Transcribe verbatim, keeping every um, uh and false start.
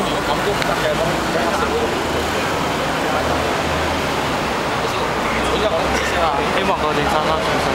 如果咁都唔得嘅，咁比較少。依家我都唔知先啦， 希望個正生啦，